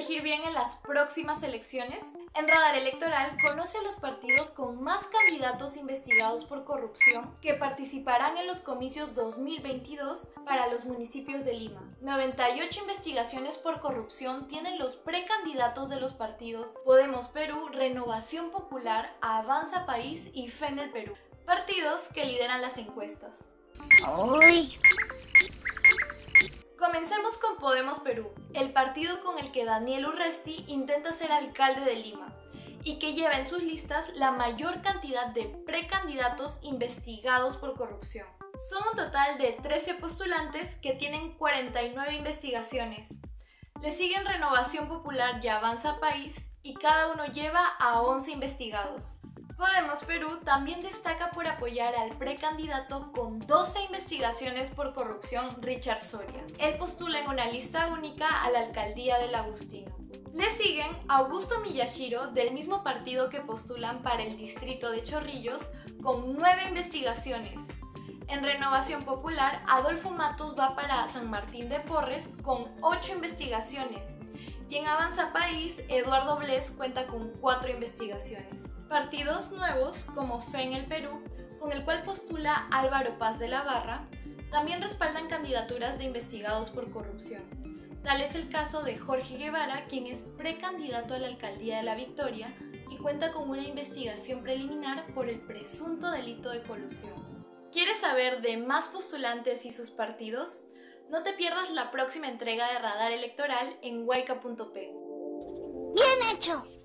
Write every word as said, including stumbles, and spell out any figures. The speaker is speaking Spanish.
elegir bien en las próximas elecciones? En Radar Electoral conoce a los partidos con más candidatos investigados por corrupción que participarán en los comicios dos mil veintidós para los municipios de Lima. noventa y ocho investigaciones por corrupción tienen los precandidatos de los partidos Podemos Perú, Renovación Popular, Avanza País y Fe en el Perú, partidos que lideran las encuestas. ¡Uy! Comencemos con Podemos Perú, el partido con el que Daniel Urresti intenta ser alcalde de Lima y que lleva en sus listas la mayor cantidad de precandidatos investigados por corrupción. Son un total de trece postulantes que tienen cuarenta y nueve investigaciones. Le siguen Renovación Popular y Avanza País y cada uno lleva a once investigados. Podemos Perú también destaca por apoyar al precandidato con doce investigaciones por corrupción, Richard Soria. Él postula en una lista única a la alcaldía del Agustino. Le siguen Augusto Miyashiro, del mismo partido que postulan para el distrito de Chorrillos, con nueve investigaciones. En Renovación Popular, Adolfo Matos va para San Martín de Porres con ocho investigaciones. Y en Avanza País, Eduardo Bles cuenta con cuatro investigaciones. Partidos nuevos, como Fe en el Perú, con el cual postula Álvaro Paz de la Barra, también respaldan candidaturas de investigados por corrupción. Tal es el caso de Jorge Guevara, quien es precandidato a la alcaldía de La Victoria y cuenta con una investigación preliminar por el presunto delito de colusión. ¿Quieres saber de más postulantes y sus partidos? No te pierdas la próxima entrega de Radar Electoral en huayca punto pe. ¡Bien hecho!